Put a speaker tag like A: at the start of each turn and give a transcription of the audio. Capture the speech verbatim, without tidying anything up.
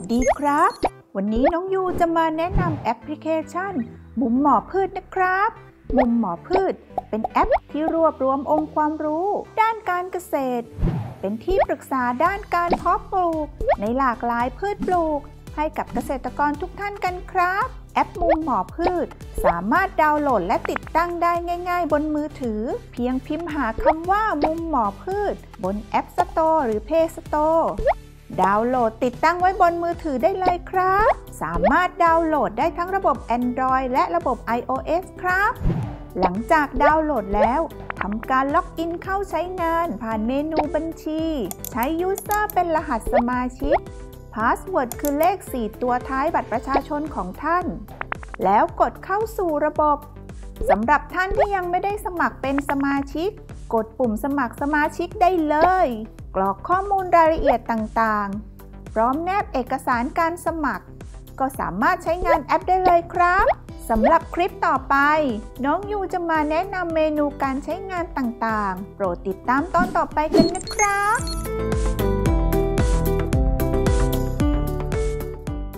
A: ดีครับวันนี้น้องยูจะมาแนะนำแอปพลิเคชันมุมหมอพืชนะครับมุมหมอพืชเป็นแอปที่รวบรวมองค์ความรู้ด้านการเกษตรเป็นที่ปรึกษาด้านการเพาะปลูกในหลากหลายพืชปลูกให้กับเกษตรกรทุกท่านกันครับแอปมุมหมอพืชสามารถดาวน์โหลดและติดตั้งได้ง่ายๆบนมือถือเพียงพิมพ์หาคำว่ามุมหมอพืชบน App Store หรือ Play Store ดาวน์โหลดติดตั้งไว้บนมือถือได้เลยครับสามารถดาวน์โหลดได้ทั้งระบบ Android และระบบ ไอ โอ เอส ครับหลังจากดาวน์โหลดแล้วทำการล็อกอินเข้าใช้งานผ่านเมนูบัญชีใช้ User เป็นรหัสสมาชิกพาสเวิร์ดคือเลขสี่ตัวท้ายบัตรประชาชนของท่านแล้วกดเข้าสู่ระบบสำหรับท่านที่ยังไม่ได้สมัครเป็นสมาชิกกดปุ่มสมัครสมาชิกได้เลยกรอกข้อมูลรายละเอียดต่างๆพร้อมแนบเอกสารการสมัครก็สามารถใช้งานแอปได้เลยครับสำหรับคลิปต่อไปน้องยูจะมาแนะนำเมนูการใช้งานต่างๆโปรดติดตามตอนต่อไปกันนะครับ